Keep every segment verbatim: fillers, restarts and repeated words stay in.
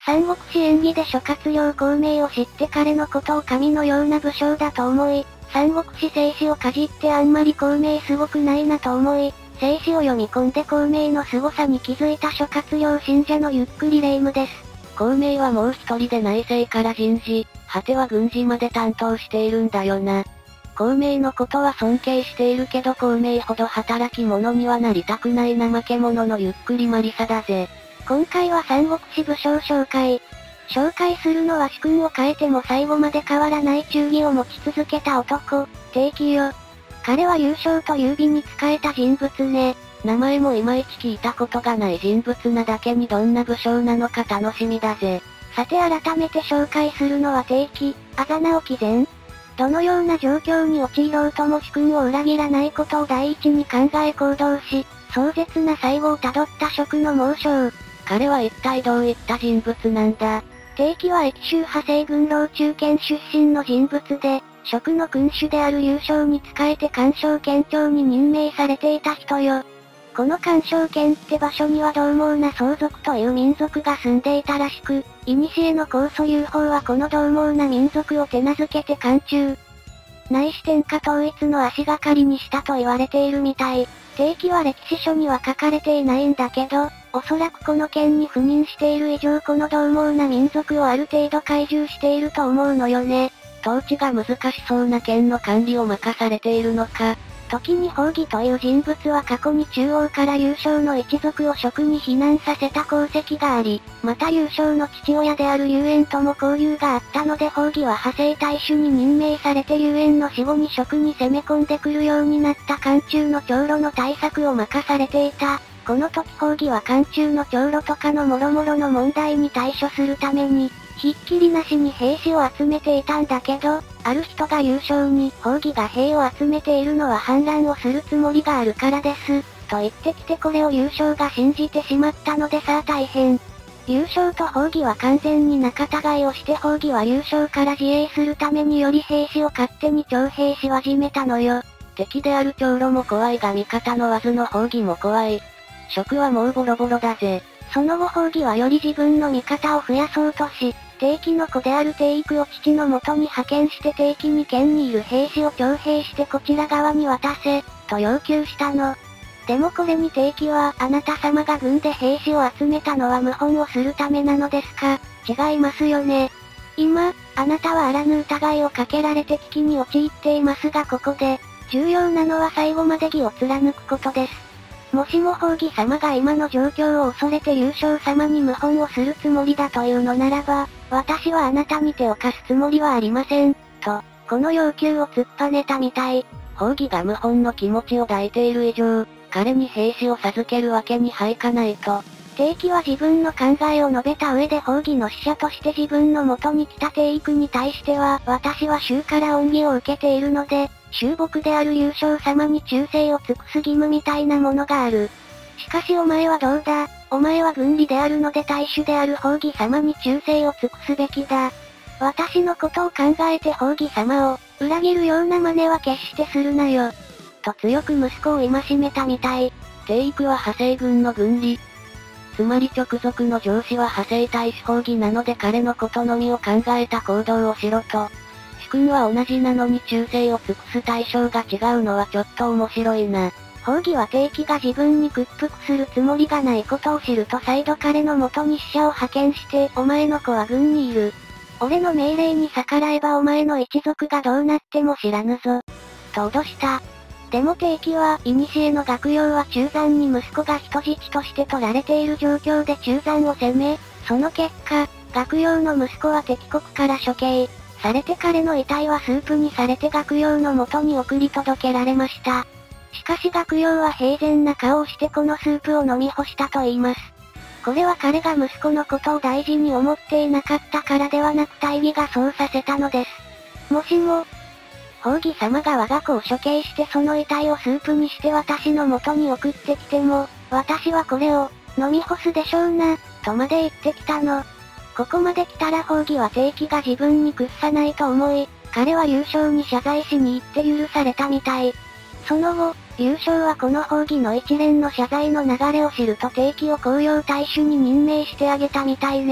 三国志演義で諸葛亮孔明を知って彼のことを神のような武将だと思い、三国志静止をかじってあんまり孔明すごくないなと思い、静止を読み込んで孔明の凄さに気づいた諸葛亮信者のゆっくり霊夢です。 孔明はもう一人で内政から人事、果ては軍事まで担当しているんだよな。孔明のことは尊敬しているけど孔明ほど働き者にはなりたくない怠け者のゆっくりマリサだぜ。 今回は三国志武将紹介。紹介するのは主君を変えても最後まで変わらない忠義を持ち続けた男、定期よ。彼は優勝と優美に仕えた人物ね。 名前もいまいち聞いたことがない人物なだけにどんな武将なのか楽しみだぜ。 さて改めて紹介するのは定期、あざなお貴前。どのような状況に陥ろうとも主君を裏切らないことを第一に考え行動し、壮絶な最後をたどった蜀の猛将。 彼は一体どういった人物なんだ？ 定期は益州派生軍老中堅出身の人物で、蜀の君主である優勝に仕えて干渉県長に任命されていた人よ。この干渉県って場所には獰猛な相続という民族が住んでいたらしく、古の高祖劉邦はこの獰猛な民族を手なずけて漢中、ないし天下統一の足がかりにしたと言われているみたい。定期は歴史書には書かれていないんだけど、おそらくこの県に赴任している以上この獰猛な民族をある程度懐柔していると思うのよね。 統治が難しそうな県の管理を任されているのか。 時に褒義という人物は過去に中央から優勝の一族を蜀に避難させた功績があり、また優勝の父親である劉焉とも交流があったので褒義は派生大衆に任命されて劉焉の死後に蜀に攻め込んでくるようになった漢中の長老の対策を任されていた。この時褒義は漢中の長老とかの諸々の問題に対処するために、ひっきりなしに兵士を集めていたんだけど、ある人が優勝に、褒義が兵を集めているのは反乱をするつもりがあるからです、と言ってきてこれを優勝が信じてしまったのでさあ大変。優勝と褒義は完全に仲違いをして褒義は優勝から自衛するためにより兵士を勝手に徴兵し始めたのよ。 敵である長老も怖いが味方のわずの褒義も怖い。蜀はもうボロボロだぜ。 その後褒義はより自分の味方を増やそうとし、定期の子である定育を父の元に派遣して定期に県にいる兵士を徴兵してこちら側に渡せ、と要求したの。でもこれに定期は、あなた様が軍で兵士を集めたのは謀反をするためなのですか？違いますよね。今、あなたはあらぬ疑いをかけられて危機に陥っていますがここで、重要なのは最後まで義を貫くことです。もしも褒義様が今の状況を恐れて優勝様に謀反をするつもりだというのならば、私はあなたに手を貸すつもりはありません、と、この要求を突っぱねたみたい。 褒義が謀反の気持ちを抱いている以上、彼に兵士を授けるわけにはいかないと。 定期は自分の考えを述べた上で褒義の使者として自分の元に来た定育に対しては、私は衆から恩義を受けているので、衆僕である優勝様に忠誠を尽くす義務みたいなものがある。しかしお前はどうだ、お前は軍理であるので大主である褒義様に忠誠を尽くすべきだ。私のことを考えて褒義様を、裏切るような真似は決してするなよ。と強く息子を戒めたみたい。 定育は派生軍の軍理。つまり直属の上司は派生大使褒義なので彼のことのみを考えた行動をしろと。主君は同じなのに忠誠を尽くす対象が違うのはちょっと面白いな。 褒義は定期が自分に屈服するつもりがないことを知ると再度彼の元に使者を派遣して、お前の子は軍にいる。俺の命令に逆らえばお前の一族がどうなっても知らぬぞ。と脅した。でも定期は、古の学用は中山に息子が人質として取られている状況で中山を攻め、その結果、学用の息子は敵国から処刑されて彼の遺体はスープにされて学用の元に送り届けられました。しかし学用は平然な顔をしてこのスープを飲み干したと言います。これは彼が息子のことを大事に思っていなかったからではなく大義がそうさせたのです。もしも、褒義様が我が子を処刑してその遺体をスープにして私の元に送ってきても、私はこれを、飲み干すでしょうな、とまで言ってきたの。ここまで来たら褒義は定期が自分に屈さないと思い、彼は優勝に謝罪しに行って許されたみたい。その後、優勝はこの褒義の一連の謝罪の流れを知ると定期を公用大使に任命してあげたみたいね。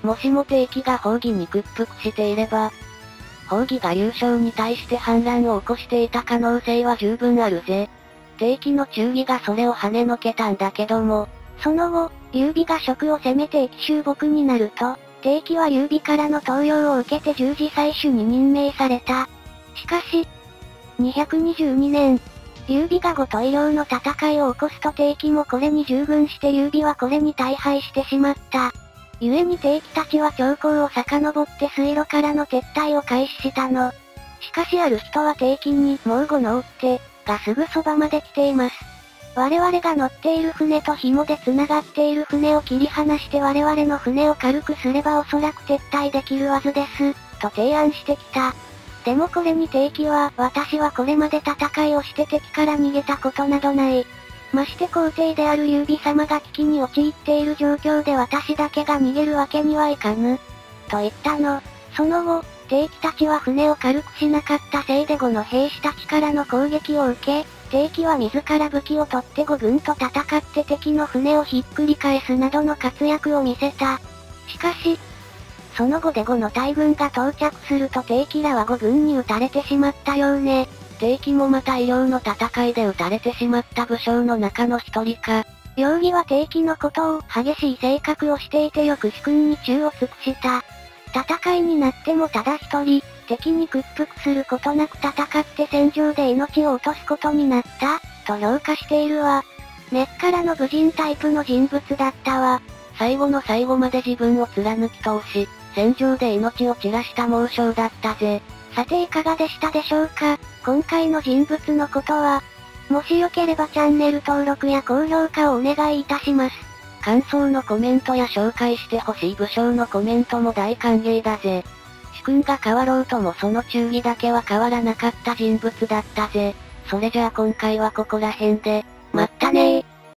もしも敵機が砲撃に屈服していれば、砲撃が優勝に対して反乱を起こしていた可能性は十分あるぜ。敵機の忠義がそれを跳ねのけたんだけども、 その後、劉備が蜀を攻めて駅収牧になると、敵機は劉備からの登用を受けて十字採取に任命された。しかし、にひゃくにじゅうにねん、劉備が呉と伊領の戦いを起こすと敵機もこれに従軍して劉備はこれに大敗してしまった。故に敵機たちは長江を遡って水路からの撤退を開始したの。しかしある人は敵機にもう呉の追っ手がすぐそばまで来ています。我々が乗っている船と紐で繋がっている船を切り離して我々の船を軽くすればおそらく撤退できるはずです、と提案してきた。でもこれに敵機は、私はこれまで戦いをして敵から逃げたことなどない。まして皇帝である劉備様が危機に陥っている状況で私だけが逃げるわけにはいかぬ。と言ったの。その後、敵機たちは船を軽くしなかったせいで呉の兵士たちからの攻撃を受け、敵機は自ら武器を取って呉軍と戦って敵の船をひっくり返すなどの活躍を見せた。しかし、その後で呉の大軍が到着すると敵機らは呉軍に撃たれてしまったようね。 敵機もまた伊領の戦いで撃たれてしまった武将の中の一人か。 劉備は敵機のことを激しい性格をしていてよく主君に忠を尽くした。戦いになってもただ一人、敵に屈服することなく戦って戦場で命を落とすことになった、と評価しているわ。根っからの武人タイプの人物だったわ。 最後の最後まで自分を貫き通し、戦場で命を散らした猛将だったぜ。 さていかがでしたでしょうか。今回の人物のことは、もしよければチャンネル登録や高評価をお願いいたします。 感想のコメントや紹介してほしい武将のコメントも大歓迎だぜ。主君が変わろうともその忠義だけは変わらなかった人物だったぜ。それじゃあ今回はここら辺で、まったねー。